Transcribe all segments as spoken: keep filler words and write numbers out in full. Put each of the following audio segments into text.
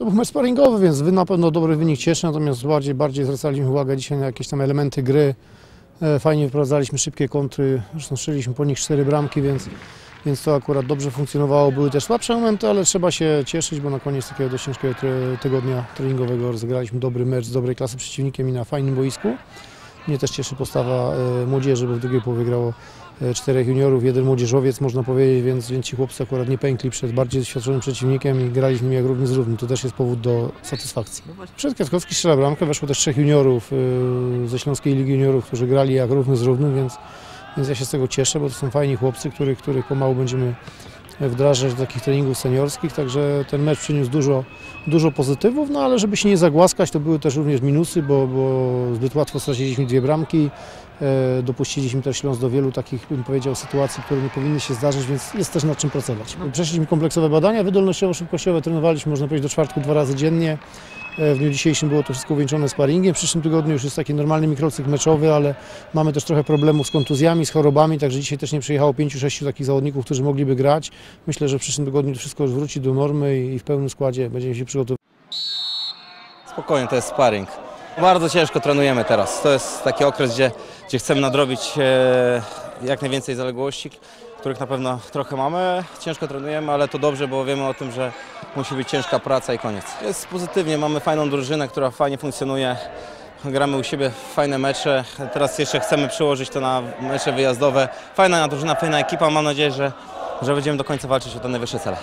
był mecz sparingowy, więc na pewno dobry wynik cieszy, natomiast bardziej, bardziej zwracaliśmy uwagę dzisiaj na jakieś tam elementy gry. Fajnie wprowadzaliśmy szybkie kontry, zresztą strzeliśmy po nich cztery bramki, więc, więc to akurat dobrze funkcjonowało. Były też słabsze momenty, ale trzeba się cieszyć, bo na koniec takiego dość ciężkiego tygodnia treningowego rozegraliśmy dobry mecz z dobrej klasy przeciwnikiem i na fajnym boisku. Mnie też cieszy postawa młodzieży, bo w drugiej połowie grało czterech juniorów, jeden młodzieżowiec można powiedzieć, więc, więc ci chłopcy akurat nie pękli przed bardziej doświadczonym przeciwnikiem i grali z nimi jak równy z równym. To też jest powód do satysfakcji. Przed Kwiatkowski strzela bramkę, weszło też trzech juniorów ze Śląskiej Ligi Juniorów, którzy grali jak równy z równym, więc, więc ja się z tego cieszę, bo to są fajni chłopcy, których, których pomału będziemy wdrażać do takich treningów seniorskich, także ten mecz przyniósł dużo, dużo pozytywów, no ale żeby się nie zagłaskać, to były też również minusy, bo, bo zbyt łatwo straciliśmy dwie bramki, e, dopuściliśmy też Śląsk do wielu takich, bym powiedział, sytuacji, które nie powinny się zdarzyć, więc jest też nad czym pracować. Przeszliśmy kompleksowe badania wydolnościowo-szybkościowe, trenowaliśmy, można powiedzieć, do czwartku dwa razy dziennie. W dniu dzisiejszym było to wszystko uwieńczone sparingiem. W przyszłym tygodniu już jest taki normalny mikrocykl meczowy, ale mamy też trochę problemów z kontuzjami, z chorobami, także dzisiaj też nie przyjechało pięciu, sześciu takich zawodników, którzy mogliby grać. Myślę, że w przyszłym tygodniu to wszystko już wróci do normy i w pełnym składzie będziemy się przygotowywać. Spokojnie, to jest sparring. Bardzo ciężko trenujemy teraz. To jest taki okres, gdzie, gdzie chcemy nadrobić e, jak najwięcej zaległości, których na pewno trochę mamy. Ciężko trenujemy, ale to dobrze, bo wiemy o tym, że musi być ciężka praca i koniec. Jest pozytywnie, mamy fajną drużynę, która fajnie funkcjonuje. Gramy u siebie fajne mecze. Teraz jeszcze chcemy przełożyć to na mecze wyjazdowe. Fajna drużyna, fajna ekipa. Mam nadzieję, że, że będziemy do końca walczyć o te najwyższe cele.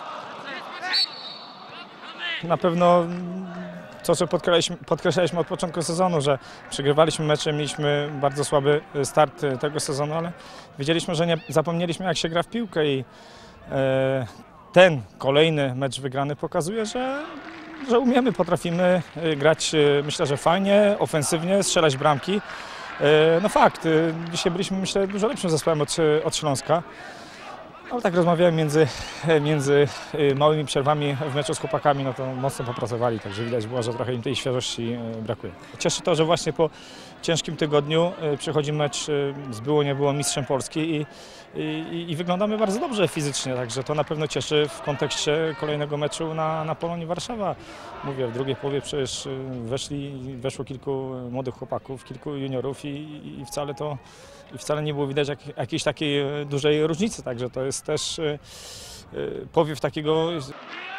Na pewno to, co podkreślaliśmy, podkreślaliśmy od początku sezonu, że przegrywaliśmy mecze, mieliśmy bardzo słaby start tego sezonu, ale wiedzieliśmy, że nie zapomnieliśmy, jak się gra w piłkę i e, ten kolejny mecz wygrany pokazuje, że, że umiemy, potrafimy grać, myślę, że fajnie, ofensywnie, strzelać bramki. E, no fakt, dzisiaj byliśmy, myślę, dużo lepszym zespołem od, od Śląska. Ale tak rozmawiałem między, między małymi przerwami w meczu z chłopakami, no to mocno popracowali, także widać było, że trochę im tej świeżości brakuje. Cieszy to, że właśnie po ciężkim tygodniu przychodzi mecz z było nie było mistrzem Polski i, i, i wyglądamy bardzo dobrze fizycznie, także to na pewno cieszy w kontekście kolejnego meczu na, na Polonii Warszawa. Mówię, w drugiej połowie przecież weszli, weszło kilku młodych chłopaków, kilku juniorów i, i wcale to i wcale nie było widać jak, jakiejś takiej dużej różnicy, także to jest też powiew takiego